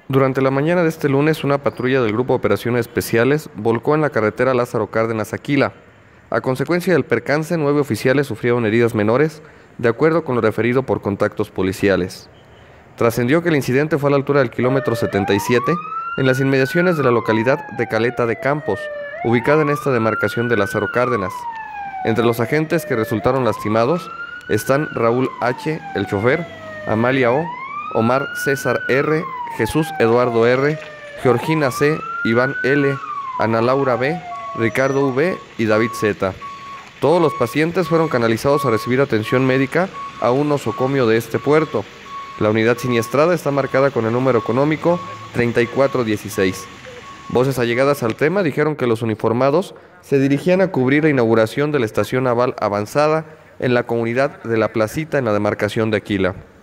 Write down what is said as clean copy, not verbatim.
Durante la mañana de este lunes, una patrulla del Grupo de Operaciones Especiales volcó en la carretera Lázaro Cárdenas Aquila. A consecuencia del percance, 9 oficiales sufrieron heridas menores, de acuerdo con lo referido por contactos policiales. Trascendió que el incidente fue a la altura del kilómetro 77, en las inmediaciones de la localidad de Caleta de Campos, ubicada en esta demarcación de Lázaro Cárdenas. Entre los agentes que resultaron lastimados están Raúl H., el chofer, Amalia O., Omar César R., Jesús Eduardo R., Georgina C., Iván L., Ana Laura B., Ricardo V. y David Z. Todos los pacientes fueron canalizados a recibir atención médica a un nosocomio de este puerto. La unidad siniestrada está marcada con el número económico 3416. Voces allegadas al tema dijeron que los uniformados se dirigían a cubrir la inauguración de la estación naval avanzada en la comunidad de La Placita en la demarcación de Aquila.